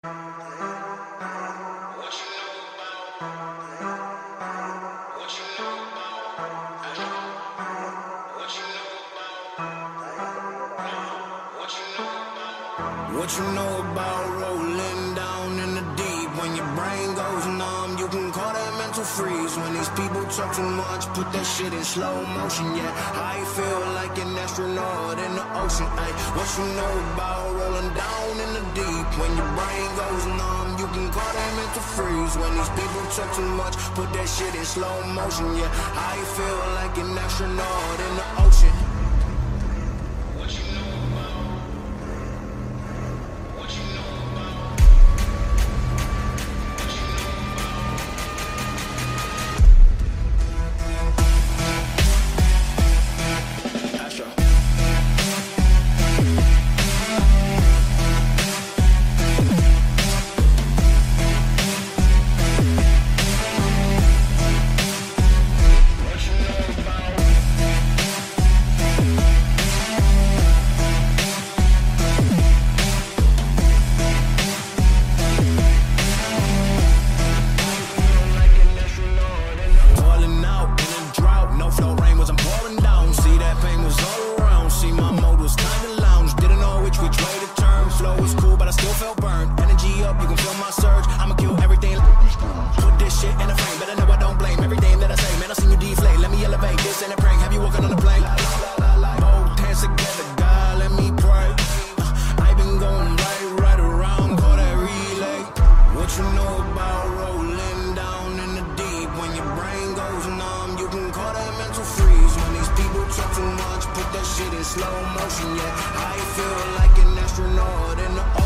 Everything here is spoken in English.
What you know about rolling down in the deep? When your brain goes numb, you can call that mental freeze. When these people talk too much, put that shit in slow motion. Yeah, I feel like an astronaut in the ocean. Ay, what you know about rolling down in the deep? When your brain goes numb, you can call that mental freeze. When these people talk too much, put that shit in slow motion. Yeah, I feel like an astronaut in the ocean. Slow motion, yeah, I feel like an astronaut in the